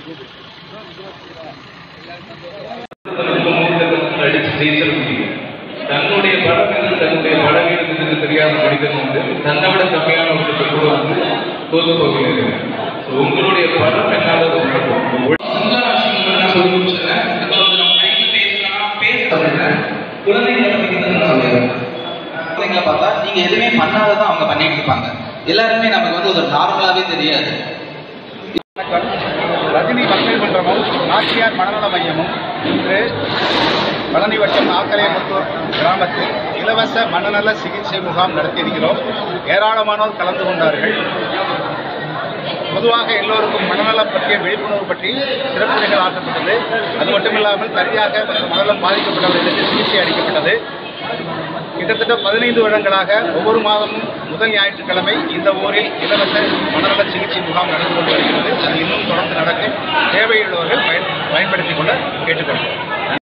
அடிச்சு ஜெயிச்சிட முடியும். தன்னுடைய படம் தன்னுடைய படவீடு தெரியாத மனிதன் வந்து தன்னை விட கம்மியான ஒரு கூட வந்து தோற்று போகிறேன். உங்களுடைய படம் என்னால குழந்தைங்களை பார்த்தா நீங்க எதுவுமே பண்ணாததான் அவங்க பண்ணிட்டு இருப்பாங்க. எல்லாருமே நமக்கு வந்து ஒரு நார்மலாவே தெரியாது. ரஜினி மக்கள் மன்றமும் நாச்சியார் மனநல மையமும் இன்று பழனி வட்டம் ஆக்கரையமுத்தூர் கிராமத்தில் இலவச மனநல சிகிச்சை முகாம் நடத்தியிருக்கிறோம். ஏராளமானோர் கலந்து கொண்டார்கள். பொதுவாக எல்லோருக்கும் மனநலம் பற்றிய விழிப்புணர்வு பற்றி சிறப்புரைகள் ஆற்றப்பட்டது. அது மட்டுமில்லாமல் சரியாக மனநலம் பாதிக்கப்பட்டவர்களுக்கு சிகிச்சை அளிக்கப்பட்டது. கிட்டத்தட்ட 15 வருடங்களாக ஒவ்வொரு மாதமும் முதல் ஞாயிற்றுக்கிழமை இந்த ஊரில் இலவச மனநல சிகிச்சை முகாம் நடந்து கொண்டு வருகிறது. அது இன்னும் தொடர்ந்து நடக்க தேவையுள்ளவர்கள் பயன்படுத்திக் கொள்ள கேட்டுக்கொள்கிறோம்.